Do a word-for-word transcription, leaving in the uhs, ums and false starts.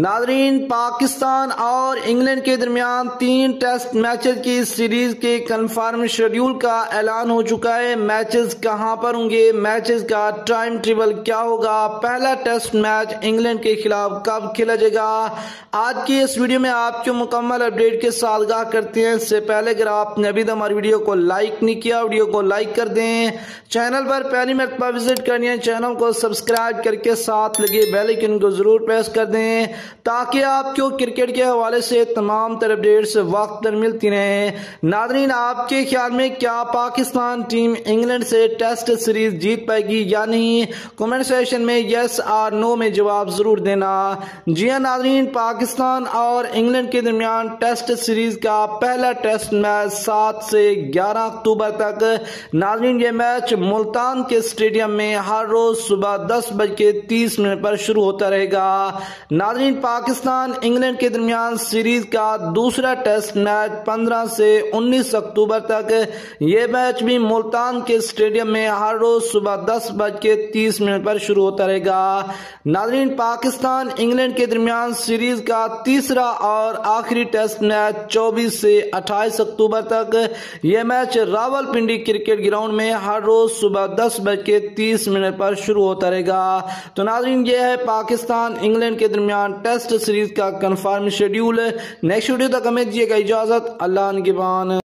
नाजरीन, पाकिस्तान और इंग्लैंड के दरमियान तीन टेस्ट मैचेस की सीरीज के कंफर्म शेड्यूल का ऐलान हो चुका है। मैचेस कहां पर होंगे, मैचेस का टाइम टेबल क्या होगा, पहला टेस्ट मैच इंग्लैंड के खिलाफ कब खेला जाएगा, आज की इस वीडियो में आपको मुकम्मल अपडेट के साथ आगाह करते हैं। इससे पहले अगर आपने अभी तक हमारी वीडियो को लाइक नहीं किया, वीडियो को लाइक कर दें। चैनल पर पहली मरतबा विजिट करनी है, चैनल को सब्सक्राइब करके साथ लगे बेल आइकन को जरूर प्रेस कर दें ताकि आपको क्रिकेट के हवाले से तमाम तरह अपडेट्स वक्त पर मिलती रहे। नाज़रीन, आपके ख्याल में क्या पाकिस्तान टीम इंग्लैंड से टेस्ट सीरीज जीत पाएगी या नहीं? कमेंट सेक्शन में यस और नो में जवाब जरूर देना। जी हां नाज़रीन, पाकिस्तान और इंग्लैंड के दरमियान टेस्ट सीरीज का पहला टेस्ट मैच सात से ग्यारह अक्टूबर तक नाज़रीन ये मैच मुल्तान के स्टेडियम में हर रोज सुबह दस बज के तीस मिनट पर शुरू होता रहेगा। नाज़रीन, पाकिस्तान इंग्लैंड के दरमियान सीरीज का दूसरा टेस्ट मैच पंद्रह से उन्नीस अक्टूबर तक ये मैच भी मुल्तान के स्टेडियम में हर रोज सुबह दस बज के तीस मिनट पर शुरू होता रहेगा। नाज़रीन, पाकिस्तान इंग्लैंड के दरमियान सीरीज का तीसरा और आखिरी टेस्ट मैच चौबीस से अट्ठाईस अक्टूबर तक यह मैच रावलपिंडी क्रिकेट ग्राउंड में हर रोज सुबह दस बज के तीस मिनट पर शुरू होता रहेगा। तो नाज़रीन, यह है पाकिस्तान इंग्लैंड के दरमियान टेस्ट सीरीज का कंफर्म शेड्यूल। नेक्स्ट वीडियो तक हमें दीजिएगा इजाजत। अल्लाह निगहबान।